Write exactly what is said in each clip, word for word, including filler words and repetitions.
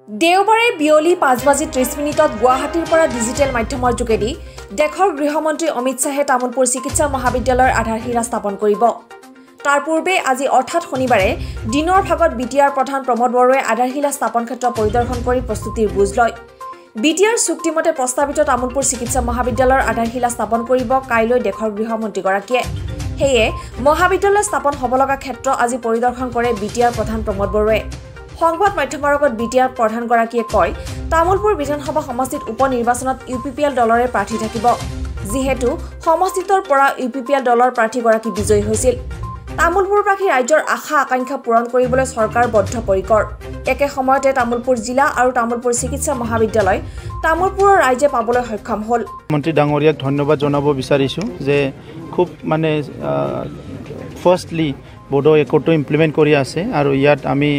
দেওবাৰে বিয়লি পাঁচ বাজি ত্ৰিশ মিনিটত গুৱাহাটীৰ পৰা ডিজিটেল মাধ্যমৰ যোগেদি দেশৰ গৃহমন্ত্ৰী অমিত শ্বাহে তামুলপুৰ চিকিৎসা মহাবিদ্যালয়ৰ আধাৰশিলা স্থাপন কৰিব। তাৰ পূৰ্বে আজি অৰ্থাৎ শনিবাৰে দিনৰ ভাগত বিটিআৰ প্ৰধান প্ৰমোদ বড়োৱে আধাৰশিলা স্থাপন ক্ষেত্ৰ পৰিদৰ্শন কৰি প্ৰস্তুতিৰ বুজ লয়। বিটিআৰ চুক্তিমতে প্ৰস্তাৱিত তামুলপুৰ চিকিৎসা মহাবিদ্যালয়ৰ আধাৰশিলা স্থাপন কৰিব কাইলৈ দেশৰ গৃহমন্ত্ৰীগৰাকীয়ে। সেয়ে মহাবিদ্যালয় স্থাপন হ'ব লগা ক্ষেত্ৰ আজি পৰিদৰ্শন কৰে বিটিআৰ প্ৰধান প্ৰমোদ বড়োৱে। সংবাদ মাধ্যমৰ আগত বিটিআৰ প্ৰধানগৰাকীয়ে কয়, তামুলপুৰ বিধানসভা সমষ্টিত উপ নিৰ্বাচনত ইউ পি পি এল দলৰে প্ৰাৰ্থী থাকিব। যিহেতু সমষ্টিটোৰ পৰা ইউ পি পি এল দলৰ প্ৰাৰ্থীগৰাকী বিজয়ী হৈছিল। তামুলপুৰবাসী ৰাজ্যৰ আশা আকাংক্ষা পূৰণ কৰিবলৈ চৰকাৰ বদ্ধপৰিকৰ। একে সময়তে তামুলপুৰ জিলা আৰু তামুলপুৰ চিকিৎসা মহাবিদ্যালয় তামুলপুৰৰ ৰাইজে পাবলৈ সক্ষম হ'ল। মন্ত্ৰী ডাঙৰীয়াক ধন্যবাদ জনাব বিচাৰিছোঁ যে খুব মানে ফাৰ্ষ্টলি বড়ো একটো ইমপ্লিমেণ্ট কৰি আছে আৰু ইয়াত আমি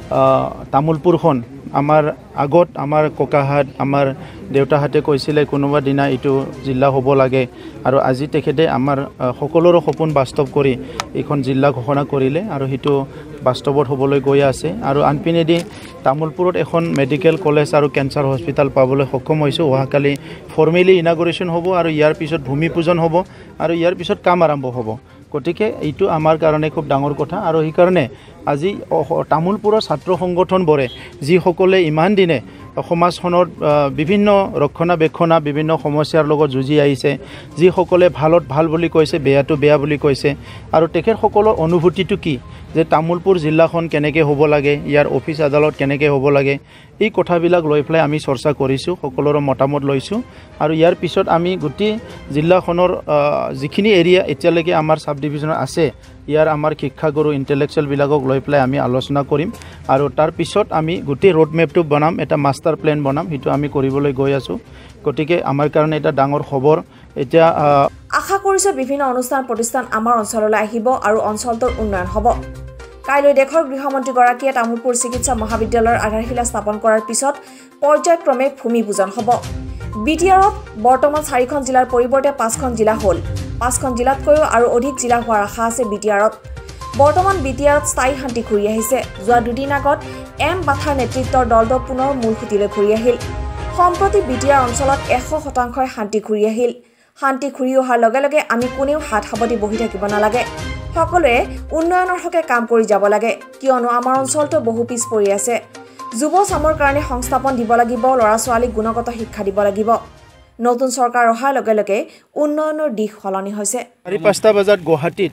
তামুলপুৰখন আমাৰ আগত আমাৰ ককাহাত আমাৰ দেউতাহাতে কৈছিলে কোনোবা দিনা এইটো জিলা হ'ব লাগে আৰু আজি তেখেতে আমাৰ সকলোৰে সপোন বাস্তৱ কৰি এইখন জিলা ঘোষণা কৰিলে আৰু সেইটো বাস্তৱত হ'বলৈ গৈ আছে। আৰু আনপিনেদি তামুলপুৰত এখন মেডিকেল কলেজ আৰু কেঞ্চাৰ হস্পিটেল পাবলৈ সক্ষম হৈছোঁ। অহাকালি ফৰ্মেলি ইনাগুৰেশ্যন হ'ব আৰু ইয়াৰ পিছত ভূমি পূজন হ'ব আৰু ইয়াৰ পিছত কাম আৰম্ভ হ'ব। গতিকে এইটো আমাৰ কাৰণে খুব ডাঙৰ কথা আৰু সেইকাৰণে আজি তামুলপুৰৰ ছাত্ৰ সংগঠনবোৰে যিসকলে ইমান দিনে সমাজখনত বিভিন্ন ৰক্ষণাবেক্ষণা বিভিন্ন সমস্যাৰ লগত যুঁজি আহিছে, যিসকলে ভালত ভাল বুলি কৈছে বেয়াটো বেয়া বুলি কৈছে আৰু তেখেতসকলৰ অনুভূতিটো কি যে তামুলপুৰ জিলাখন কেনেকৈ হ'ব লাগে, ইয়াৰ অফিচ আদালত কেনেকৈ হ'ব লাগে, এই কথাবিলাক লৈ পেলাই আমি চৰ্চা কৰিছোঁ, সকলোৰে মতামত লৈছোঁ আৰু ইয়াৰ পিছত আমি গোটেই জিলাখনৰ যিখিনি এৰিয়া এতিয়ালৈকে আমাৰ চাব ডিভিজনত আছে ইয়াৰ আমাৰ শিক্ষাগুৰু ইণ্টেলেকচুৱেলবিলাকক লৈ পেলাই আমি আলোচনা কৰিম আৰু তাৰ পিছত আমি গোটেই ৰোড মেপটো বনাম, এটা মাষ্টাৰ প্লেন বনাম, সেইটো আমি কৰিবলৈ গৈ আছোঁ। গতিকে আমাৰ কাৰণে এটা ডাঙৰ খবৰ। এতিয়া আশা কৰিছোঁ বিভিন্ন অনুষ্ঠান প্ৰতিষ্ঠান আমাৰ অঞ্চললৈ আহিব আৰু অঞ্চলটোৰ উন্নয়ন হ'ব। কাইলৈ দেশৰ গৃহমন্ত্ৰীগৰাকীয়ে তামুলপুৰ চিকিৎসা মহাবিদ্যালয়ৰ আধাৰশিলা স্থাপন কৰাৰ পিছত পৰ্যায়ক্ৰমে ভূমি পূজন হ'ব। বিটিআৰত বৰ্তমান চাৰিখন জিলাৰ পৰিৱৰ্তে পাঁচখন জিলা হ'ল। পাঁচখন জিলাতকৈও আৰু অধিক জিলা হোৱাৰ আশা আছে বিটিআৰত। বৰ্তমান বিটিআৰত স্থায়ী শান্তি ঘূৰি আহিছে। যোৱা দুদিন আগত এম বাথাৰ নেতৃত্বৰ দলটো পুনৰ মূল সুঁতিলৈ ঘূৰি আহিল। সম্প্ৰতি বিটিআৰ অঞ্চলত এশ শতাংশই শান্তি ঘূৰি আহিল। শান্তি ঘূৰি অহাৰ লগে লগে আমি কোনেও হাত সাৱটি বহি থাকিব নালাগে। সকলোৱে উন্নয়নৰ হকে কাম কৰি যাব লাগে, কিয়নো আমাৰ অঞ্চলটো বহু পিছ পৰি আছে। যুৱ চামৰ কাৰণে সংস্থাপন দিব লাগিব, ল'ৰা ছোৱালীক গুণগত শিক্ষা দিব লাগিব। নতুন চৰকাৰ অহাৰ লগে লগে উন্নয়নৰ দিশ সলনি হৈছে। চাৰি পাঁচটা বজাত গুৱাহাটীত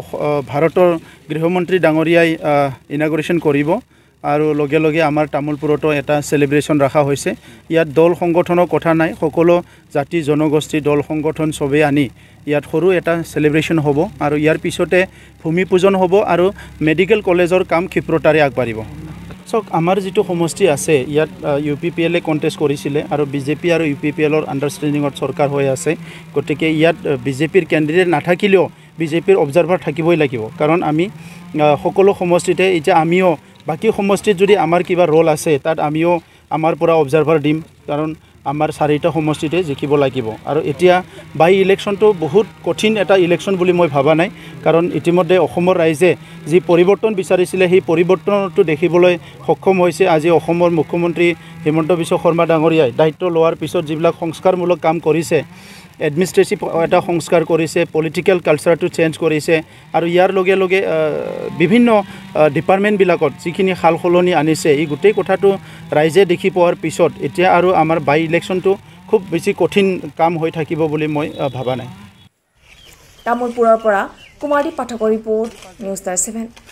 ভাৰতৰ গৃহমন্ত্ৰী ডাঙৰীয়াই ইনাগুৰেশ্যন কৰিব আৰু লগে লগে আমাৰ তামুলপুৰতো এটা চেলিব্ৰেশ্যন ৰখা হৈছে। ইয়াত দল সংগঠনৰ কথা নাই, সকলো জাতি জনগোষ্ঠী দল সংগঠন চবেই আনি ইয়াত সৰু এটা চেলিব্ৰেশ্যন হ'ব আৰু ইয়াৰ পিছতে ভূমি পূজন হ'ব আৰু মেডিকেল কলেজৰ কাম ক্ষিপ্ৰতাৰে আগবাঢ়িব। চাওক, আমাৰ যিটো সমষ্টি আছে ইয়াত ইউ পি পি এলে কণ্টেষ্ট কৰিছিলে আৰু বিজেপি আৰু ইউ পি পি এলৰ আণ্ডাৰষ্টেণ্ডিঙত চৰকাৰ হৈ আছে। গতিকে ইয়াত বিজেপিৰ কেণ্ডিডেট নাথাকিলেও বিজেপিৰ অবজাৰ্ভাৰ থাকিবই লাগিব, কাৰণ আমি সকলো সমষ্টিতে এতিয়া আমিও বাকী সমষ্টিত যদি আমাৰ কিবা ৰোল আছে তাত আমিও আমাৰ পৰা অবজাৰ্ভাৰ দিম, কাৰণ আমাৰ চাৰিটা সমষ্টিতে জিকিব লাগিব। আৰু এতিয়া বাই ইলেকশ্যনটো বহুত কঠিন এটা ইলেকশ্যন বুলি মই ভবা নাই, কাৰণ ইতিমধ্যে অসমৰ ৰাইজে যি পৰিৱৰ্তন বিচাৰিছিলে সেই পৰিৱৰ্তনটো দেখিবলৈ সক্ষম হৈছে। আজি অসমৰ মুখ্যমন্ত্ৰী হিমন্ত বিশ্ব শৰ্মা ডাঙৰীয়াই দায়িত্ব লোৱাৰ পিছত যিবিলাক সংস্কাৰমূলক কাম কৰিছে, এডমিনিষ্ট্ৰেটিভ এটা সংস্কাৰ কৰিছে, পলিটিকেল কালচাৰটো চেঞ্জ কৰিছে আৰু ইয়াৰ লগে লগে বিভিন্ন ডিপাৰ্টমেণ্টবিলাকত যিখিনি সাল সলনি আনিছে, এই গোটেই কথাটো ৰাইজে দেখি পোৱাৰ পিছত এতিয়া আৰু আমাৰ বাই ইলেকশ্যনটো খুব বেছি কঠিন কাম হৈ থাকিব বুলি মই ভবা নাই। তামুলপুৰৰ পৰা কুমাৰদীপ পাঠকৰ ৰিপৰ্ট, নিউজ ষ্টাৰ ছেভেন।